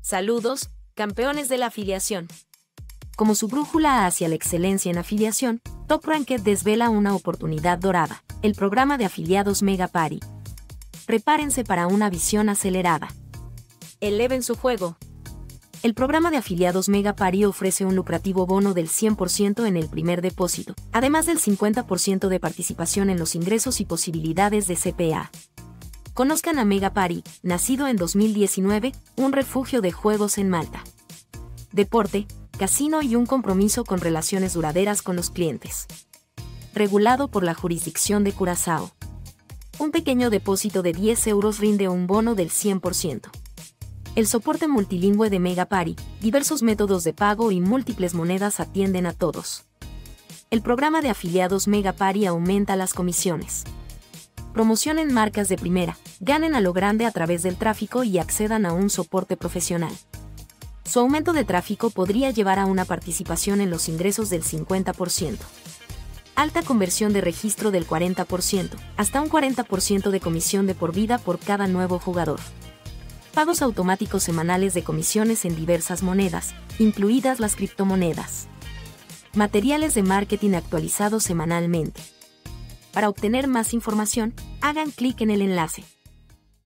Saludos, campeones de la afiliación. Como su brújula hacia la excelencia en afiliación, Top Ranked desvela una oportunidad dorada, el programa de afiliados Mega Party. Prepárense para una visión acelerada. Eleven su juego. El programa de afiliados Mega Party ofrece un lucrativo bono del 100% en el primer depósito, además del 50% de participación en los ingresos y posibilidades de CPA. Conozcan a Mega Party, nacido en 2019, un refugio de juegos en Malta. Deporte, casino y un compromiso con relaciones duraderas con los clientes. Regulado por la jurisdicción de Curazao. Un pequeño depósito de 10 euros rinde un bono del 100%. El soporte multilingüe de Mega Party, diversos métodos de pago y múltiples monedas atienden a todos. El programa de afiliados Mega Party aumenta las comisiones. Promocionen marcas de primera, ganen a lo grande a través del tráfico y accedan a un soporte profesional. Su aumento de tráfico podría llevar a una participación en los ingresos del 50%. Alta conversión de registro del 40%, hasta un 40% de comisión de por vida por cada nuevo jugador. Pagos automáticos semanales de comisiones en diversas monedas, incluidas las criptomonedas. Materiales de marketing actualizados semanalmente. Para obtener más información, hagan clic en el enlace.